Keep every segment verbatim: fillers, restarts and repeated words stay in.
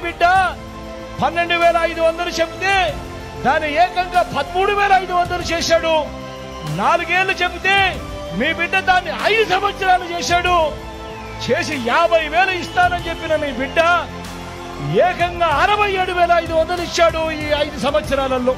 బిడ్డ పన్నెండు వేల ఐదు వందలు చెప్తే దాన్ని ఏకంగా పదమూడు వేల ఐదు వందలు చేశాడు. నాలుగేళ్లు చెబితే మీ బిడ్డ దాన్ని ఐదు సంవత్సరాలు చేశాడు. చేసి యాభై వేలు ఇస్తానని చెప్పిన మీ బిడ్డ ఏకంగా అరవై ఏడు వేల ఐదు వందలు ఇచ్చాడు ఈ ఐదు సంవత్సరాలలో.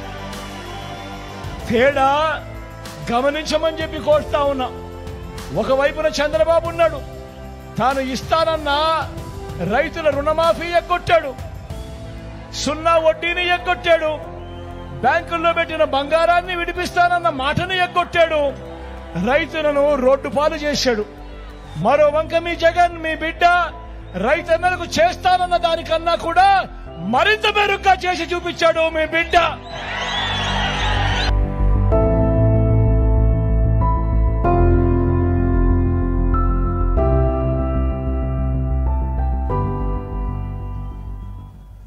తేడా గమనించమని చెప్పి కోరుతా ఉన్నా. ఒకవైపున చంద్రబాబు ఉన్నాడు, తాను ఇస్తానన్న రైతుల రుణమాఫీ ఎగ్గొట్టాడు, సున్నా వడ్డీని ఎగ్గొట్టాడు, బ్యాంకుల్లో పెట్టిన బంగారాన్ని విడిపిస్తానన్న మాటను ఎగ్గొట్టాడు, రైతులను రోడ్డు పాలు చేశాడు. మరో వంక మీ జగన్ మీ బిడ్డ రైతన్నలకు చేస్తానన్న దానికన్నా కూడా మరింత మెరుగ్గా చేసి చూపించాడు మీ బిడ్డ.